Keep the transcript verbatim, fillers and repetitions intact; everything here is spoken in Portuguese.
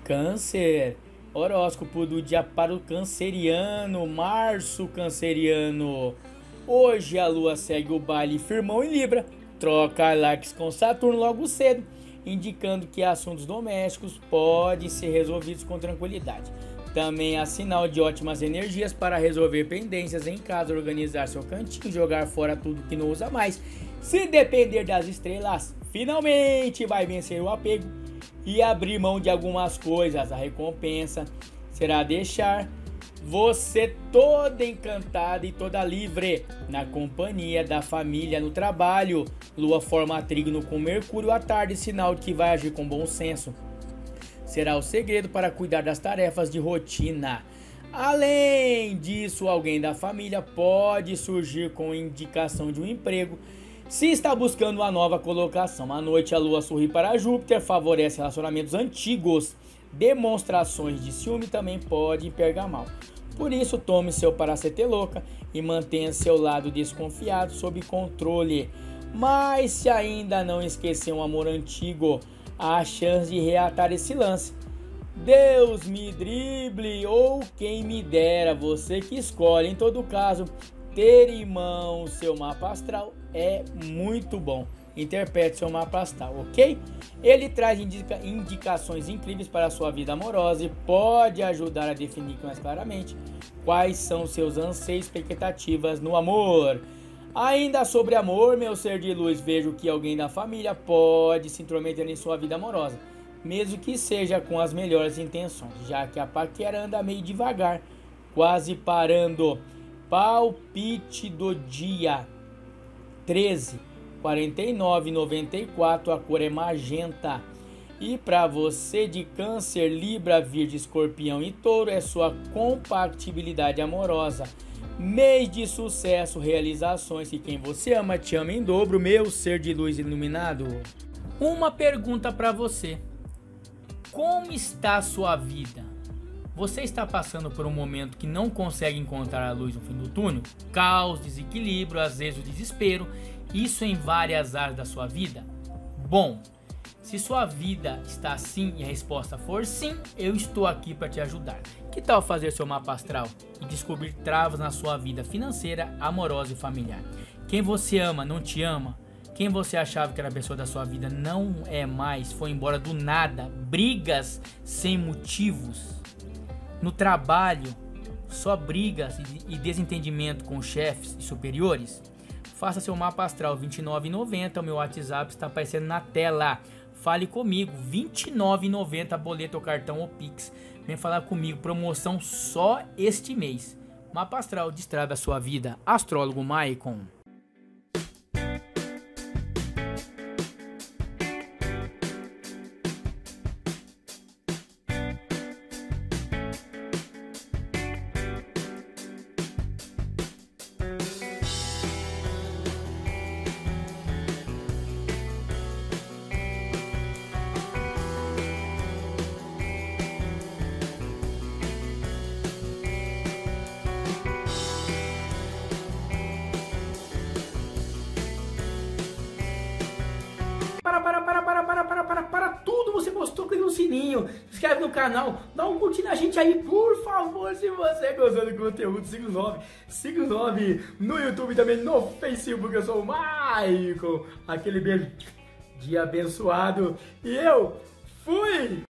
Câncer, horóscopo do dia para o canceriano, março canceriano. Hoje a lua segue o baile firmão em Libra, troca likes com Saturno logo cedo, indicando que assuntos domésticos podem ser resolvidos com tranquilidade. Também há sinal de ótimas energias para resolver pendências em casa, organizar seu cantinho, jogar fora tudo que não usa mais. Se depender das estrelas, finalmente vai vencer o apego e abrir mão de algumas coisas. A recompensa será deixar você toda encantada e toda livre na companhia da família. No trabalho, lua forma trígono com Mercúrio à tarde, sinal de que vai agir com bom senso. Será o segredo para cuidar das tarefas de rotina. Além disso, alguém da família pode surgir com indicação de um emprego se está buscando uma nova colocação. À noite, a lua sorri para Júpiter, favorece relacionamentos antigos. Demonstrações de ciúme também podem pegar mal. Por isso, tome seu paraceteloca e mantenha seu lado desconfiado sob controle. Mas se ainda não esqueceu um amor antigo, há chance de reatar esse lance. Deus me drible ou quem me dera, você que escolhe. Em todo caso, ter em mão seu mapa astral é muito bom. Interprete seu mapa astral, ok? Ele traz indica indicações incríveis para a sua vida amorosa e pode ajudar a definir mais claramente quais são seus anseios e expectativas no amor. Ainda sobre amor, meu ser de luz, vejo que alguém da família pode se intrometer em sua vida amorosa, mesmo que seja com as melhores intenções, já que a paquera anda meio devagar, quase parando. Palpite do dia: treze, quarenta e nove, noventa e quatro, a cor é magenta. E para você de Câncer, Libra, Virgem, Escorpião e Touro, é sua compatibilidade amorosa. Mês de sucesso, realizações, que quem você ama te ama em dobro, meu ser de luz iluminado. Uma pergunta para você: como está a sua vida? Você está passando por um momento que não consegue encontrar a luz no fim do túnel? Caos, desequilíbrio, às vezes o desespero, isso em várias áreas da sua vida? Bom, se sua vida está assim e a resposta for sim, eu estou aqui para te ajudar. Que tal fazer seu mapa astral e descobrir travas na sua vida financeira, amorosa e familiar? Quem você ama não te ama? Quem você achava que era a pessoa da sua vida não é mais, foi embora do nada, brigas sem motivos. No trabalho, só brigas e desentendimento com chefes e superiores? Faça seu mapa astral. Vinte e nove reais e noventa centavos, o meu WhatsApp está aparecendo na tela. Fale comigo, vinte e nove reais e noventa centavos, boleto ou cartão ou Pix. Vem falar comigo, promoção só este mês. Mapa astral, destrave a sua vida. Astrólogo Maicon. Para, para, para, para, para, para, para, para tudo, você gostou, clica no sininho, se inscreve no canal, dá um curtir na gente aí, por favor, se você gostou do conteúdo, siga o nove, siga o nove no YouTube também, no Facebook, eu sou o Maicon, aquele beijo de abençoado, e eu fui!